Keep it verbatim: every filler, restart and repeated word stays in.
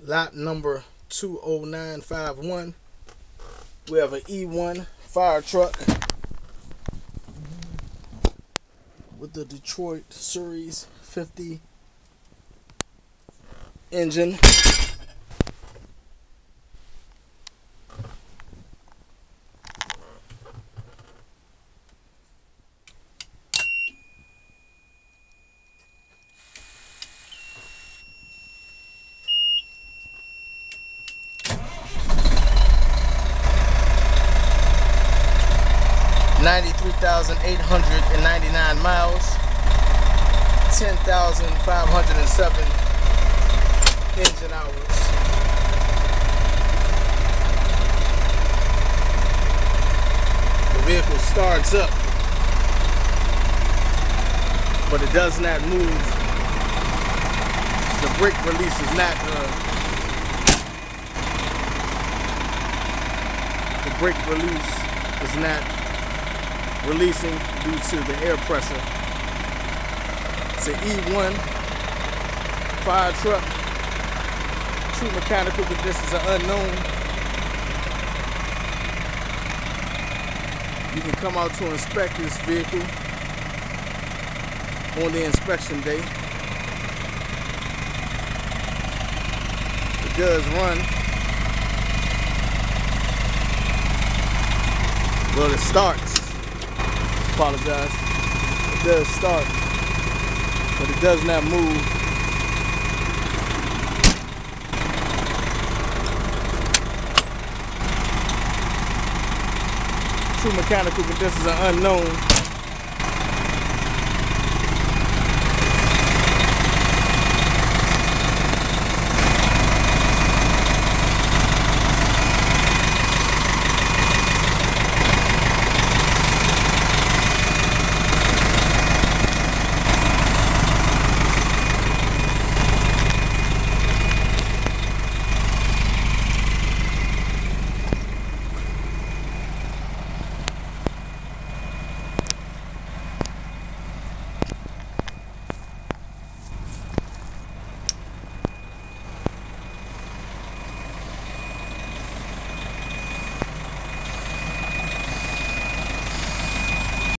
lot number two oh nine five one. We have an E one fire truck with the Detroit Series fifty engine. ninety-three thousand eight hundred ninety-nine miles, ten thousand five hundred seven engine hours. The vehicle starts up, but it does not move. The brake release is not uh, the brake release is not releasing due to the air pressure. It's an E one fire truck. True mechanical conditions are unknown. You can come out to inspect this vehicle on the inspection day. It does run. Well, it starts. Apologize. It does start, but it does not move. True mechanical conditions are unknown.